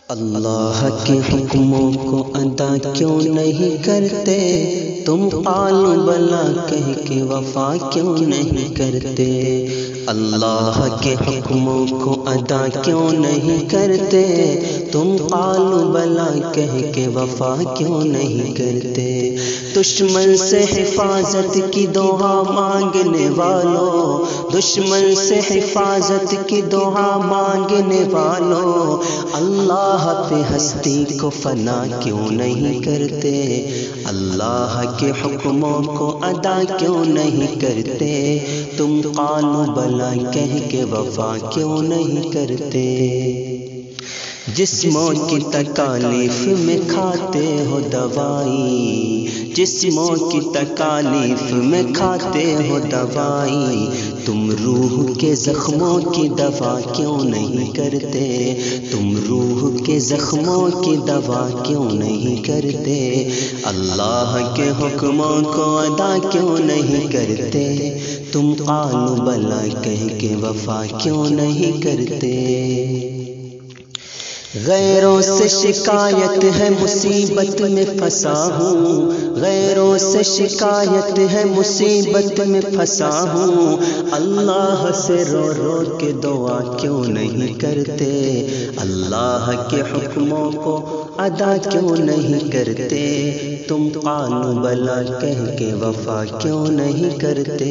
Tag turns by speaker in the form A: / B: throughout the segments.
A: اللہ کے حکموں کو ادا کیوں نہیں کرتے؟ تم قالوا بلا کہہ کے وفا کیوں نہیں کرتے؟ اللہ کے حکموں کو ادا کیوں نہیں کرتے؟ تم قالوا بلا کہہ کے وفا کیوں نہیں کرتے؟ دشمن سے حفاظت کی دعا مانگنے والوں، دشمن سے حفاظت کی دعا مانگنے والوں، اللہ پہ ہستی کو فنا کیوں نہیں کرتے؟ اللہ کے حکموں کو ادا کیوں نہیں کرتے؟ تم قالوا بلا کہہ کے وفا کیوں نہیں کرتے؟ جسموں کی تکالیف میں کھاتے ہو دوائی، جسموں کی تکالیف میں کھاتے ہو دوائی، تم روح کے زخموں کی دوا کیوں نہیں کرتے؟ تم روح کے زخموں کی دوا کیوں نہیں کرتے؟ اللہ کے حکموں کو ادا کیوں نہیں کرتے؟ تم قالوا بلا کہہ کے وفا کیوں نہیں کرتے؟ غیروں سے شکایت ہے مصیبت میں پھنسا ہوں، غیروں سے شکایت ہے مصیبت میں پھنسا ہوں، اللہ سے رو رو کے دعا کیوں نہیں کرتے؟ اللہ کے حکموں کو ادا کیوں نہیں کرتے؟ تم قالوا بلا کہہ کے وفا کیوں نہیں کرتے؟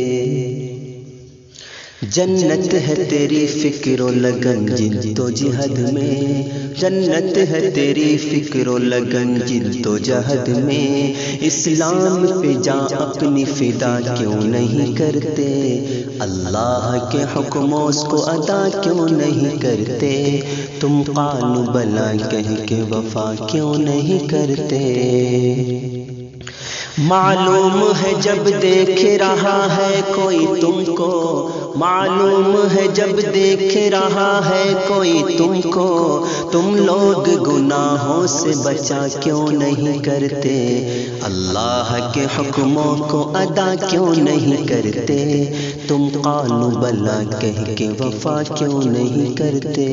A: جنت ہے تیری فکر و لگن جد و جہد میں، جنت ہے تیری فکر و لگن جد و جہد میں، اسلام پہ جا اپنی فدا کیوں نہیں کرتے؟ اللہ کے حکموں کو ادا کیوں نہیں کرتے؟ تم قالوا بلا کہہ کے وفا کیوں نہیں کرتے؟ معلوم ہے جب دیکھ رہا ہے کوئی تم کو، معلوم ہے جب دیکھ رہا ہے کوئی تم کو، تم لوگ گناہوں سے بچا کیوں نہیں کرتے؟ اللہ کے حکموں کو ادا کیوں نہیں کرتے؟ تم قالوا بلا کہہ کے وفا کیوں نہیں کرتے؟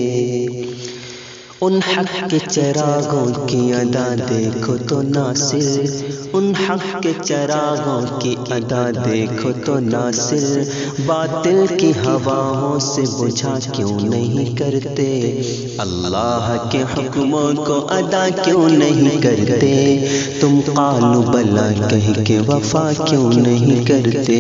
A: ان حق کے چراغوں کی ادا دیکھو تو ناصر، ان حق کے چراغوں کی ادا دیکھو تو ناصر، باطل کی ہواؤں سے بجھا کیوں نہیں کرتے؟ اللہ کے حکموں کو ادا کیوں نہیں کرتے؟ تم قالوا بلا کہہ کے وفا کیوں نہیں کرتے؟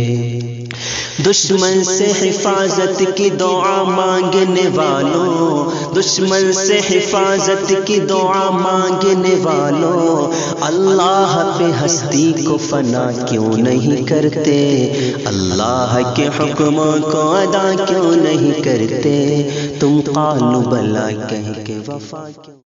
A: دشمن سے حفاظت کی دعا مانگنے والوں، دشمن سے حفاظت کی دعا مانگنے والوں، اللہ پہ ہستی کو فنا کیوں نہیں کرتے؟ اللہ کے حکموں کو ادا کیوں نہیں کرتے؟ تم قالوا بلا کہہ کے وفا کیوں